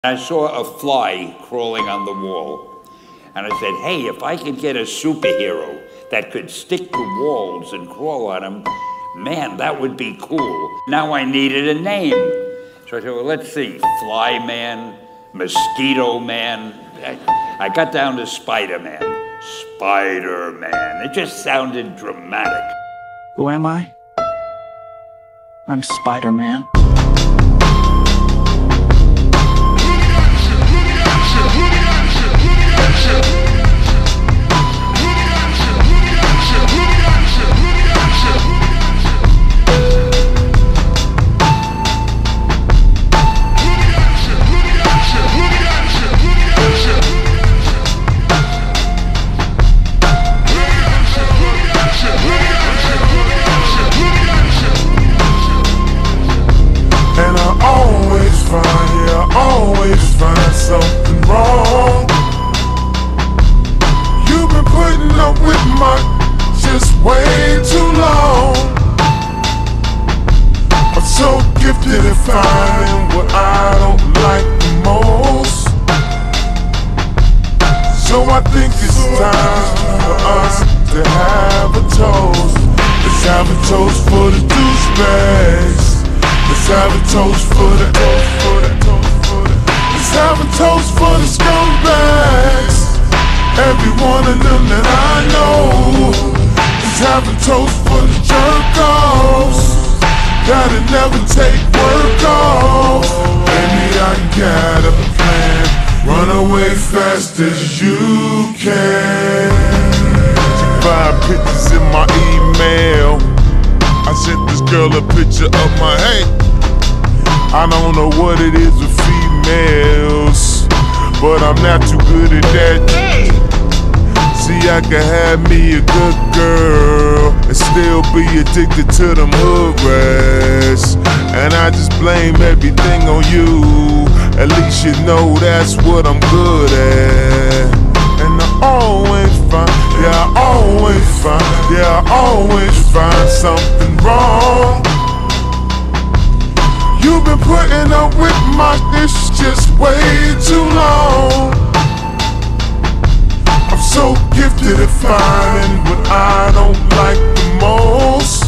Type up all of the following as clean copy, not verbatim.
I saw a fly crawling on the wall, and I said, hey, if I could get a superhero that could stick to walls and crawl on them, man, that would be cool. Now I needed a name. So I said, well, let's see, Fly Man, Mosquito Man. I got down to Spider-Man. Spider-Man. It just sounded dramatic. Who am I? I'm Spider-Man. Always find something wrong. You've been putting up with my just way too long. I'm so gifted at finding what I don't like the most. So I think it's time for us to have a toast. Let's have a toast for the douchebags. Let's have a toast for the Let's have a toast for the scumbags. Every one of them that I know. Let's have a toast for the jerk-offs that'll never take work off. Baby, I got a plan. Run away fast as you can. Find pictures in my email. I sent this girl a picture of my hand. I don't know what it is with females, but I'm not too good at that. See, I can have me a good girl and still be addicted to them hood rats. And I just blame everything on you. At least you know that's what I'm good at. And I always find, yeah, I always find something wrong. You've been putting up with my dish just way too long. I'm so gifted at finding what I don't like the most.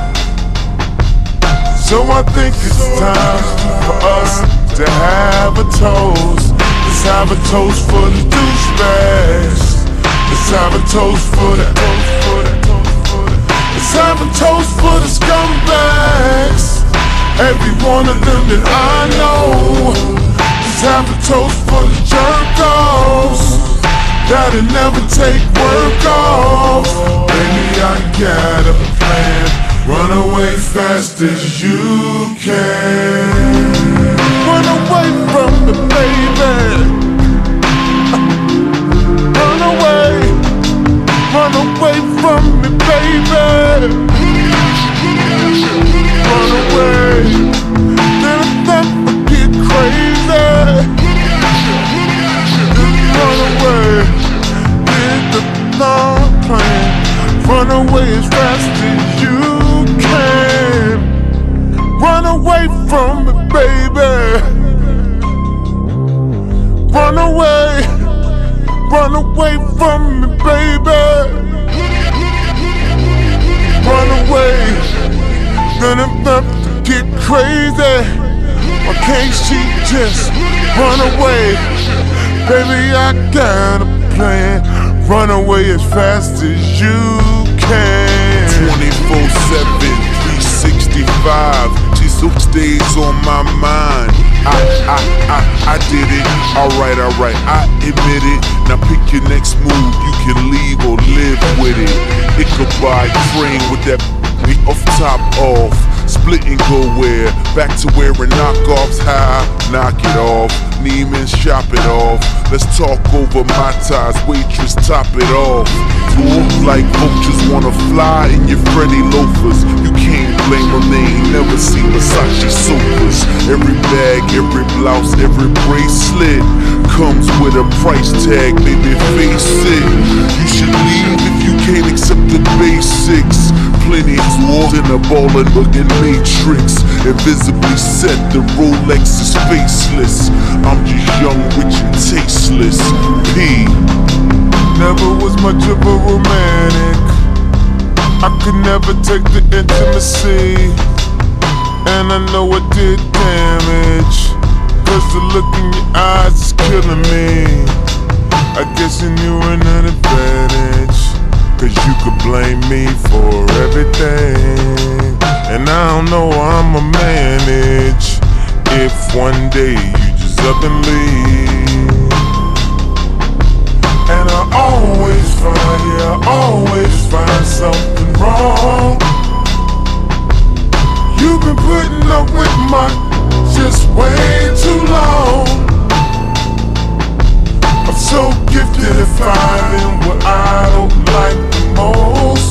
So I think it's time for us to have a toast. Let's have a toast for the douchebags. Let's have a toast for the Let's have a toast for the scumbags. Every one of them that I know. Let's have a toast for the jerk-offs that'll never take work off. Baby, I got a plan. Run away fast as you can. Run away from me, baby. Run away from me, baby. Run away, then I get crazy. Run away, hit the long plan. Run away as fast as you can. Run away from me, baby. Run away from me, baby. Run away, then I'm not to get crazy. Why can't she just run away? Baby, I got a plan. Run away as fast as you can. 24/7, 365. She so stays on my mind. I did it. Alright, I admit it. Now pick your next move. You can leave or live with it. It could buy a train with that off top off. Split and go where? Back to wearing knockoffs high. Knock it off. Neiman's shop it off. Let's talk over my ties. Waitress top it off. Move like vultures wanna fly in your Freddy loafers. You can't blame them, they ain't never seen Versace sofas. Every bag, every blouse, every bracelet comes with a price tag, baby, face it. You should leave if you can't accept the basics. Plenty tools in a ballin' looking matrix. Invisibly set, the Rolex is faceless. I'm just young, rich, and tasteless. P. Never was much of a romantic. I could never take the intimacy, and I know it did damage, cause the look in your eyes is killing me. I guess you knew an advantage, cause you could blame me for everything. And I don't know how I'ma manage if one day you just up and leave. And I always find something wrong. You've been putting up with my just way too long. I'm so gifted at finding what I don't like the most.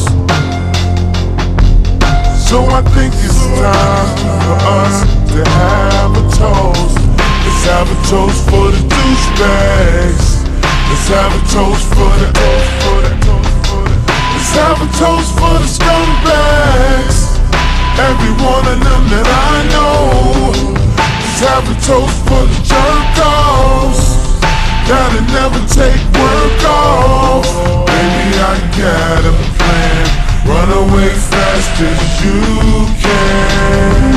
So I think it's time for us to have a toast. Let's have a toast for the douchebags. Let's have a toast for the Let's have a toast for the scumbags. Every one of them that I know. Let's have a toast for the jerk-offs that'll never take work off. Baby, I got a plan. Run away fast as you can.